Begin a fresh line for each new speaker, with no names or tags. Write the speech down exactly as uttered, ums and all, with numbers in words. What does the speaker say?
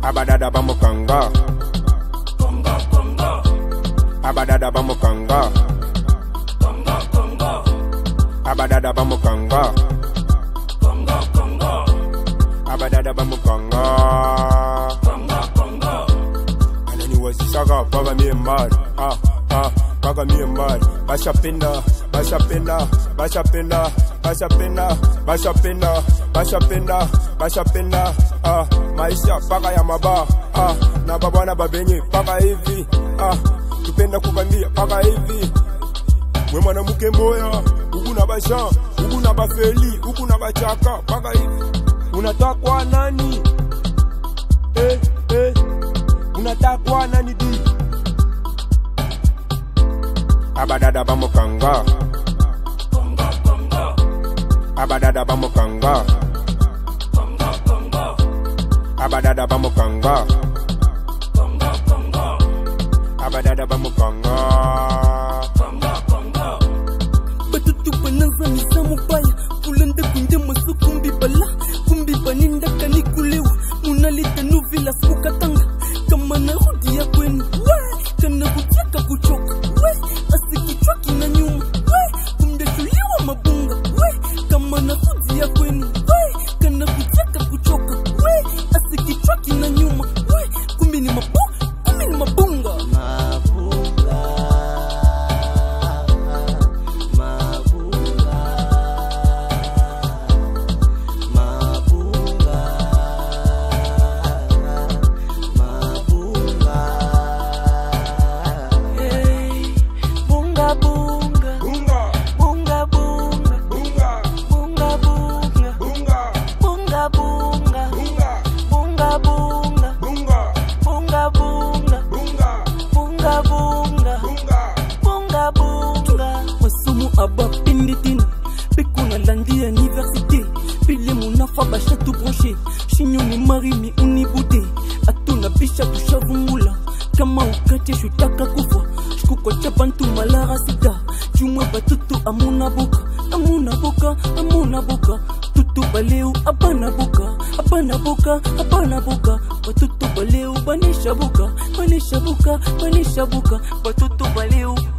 Abadada bamukanga.
Conga, conga.
Abadada bamukanga.
Conga, conga.
Abadada bamukanga.
Conga, conga.
Abadada bamukanga.
Conga, conga.
Anani wasisaka paga mi mbali. Ah, ah, paga mi mbali. Basha pinda, basha pinda, basha pinda, basha pinda, basha pinda, basha pinda, basha pinda. Ah, maisha paka ya maba. Ah, na baba na babenye paka hivi. Ah, tupenda kuvamia paka hivi. Mwe mwanamke moya, huku na basha, huku na bafeli, huku na bachaka paka hivi. Unatakwa nani? Eh, eh. Unatakwa nani di? Abadada bamukanga.
Conga, conga.
Abadada bamukanga.
Conga, conga.
Abadada bamukanga.
Conga, conga.
Abadada bamukanga.
Conga, conga.
Batutu bananza mizamu baya kulanda kunde masu kumbi bala kumbi baninda kanikulewa munaleta nuvila smukatanga kama na hudi ya kwenu we kana kutaka kuchoka we asikichwa kina nyuma we kumbe tuliwa mabunga we kama na hudi ya kwenu we kana kutaka kuchoka we asikichwa kina nyuma we kumbe ni mabu kumbe ni mabunga Aba pinditina, pekuna landi université, pile muna fa basha tout branché, chignon ni mari mi unibute, atuna bisha tushavungula, kama ukate shutaka kufa, shkuko chabantu malara sida, chumwe batutu amuna boka, amuna boka, amuna boka, tutu baleu abana boka, abana boka, abana boka, batutu baleu banisha boka, banisha boka, banisha boka, batutu baleu